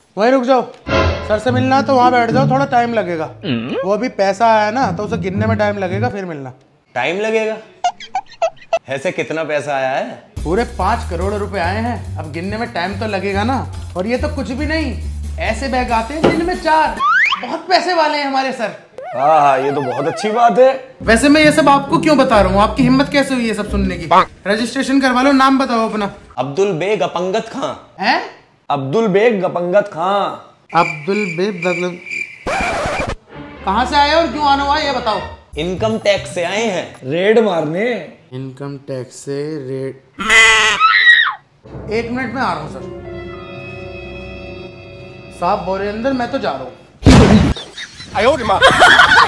वहीं रुक जाओ, सर से मिलना तो वहां बैठ जाओ, थोड़ा टाइम लगेगा। वो अभी पैसा आया ना तो उसे गिनने में टाइम लगेगा, फिर मिलना। टाइम लगेगा? ऐसे कितना पैसा आया है? पूरे 5 करोड़ रुपए आए हैं, अब गिनने में टाइम तो लगेगा ना। और ये तो कुछ भी नहीं, ऐसे बैग आते हैं जिनमें 4। बहुत पैसे वाले हैं हमारे सर। हाँ हाँ, ये तो बहुत अच्छी बात है। वैसे मैं ये सब आपको क्यों बता रहा हूँ, आपकी हिम्मत कैसे हुई ये सब सुनने की? रजिस्ट्रेशन करवा लो, नाम बताओ अपना। अब्दुल बेग अपंगत खां। हैं? अब्दुल बेग अपंगत खां। अब्दुल बेग मतलब कहाँ से आए और क्यों आना हुआ ये बताओ। इनकम टैक्स से आए हैं, रेड मारने। इनकम टैक्स से रेड? 1 मिनट में आ रहा हूँ सर। साहब बोले अंदर, मैं तो जा रहा हूँ।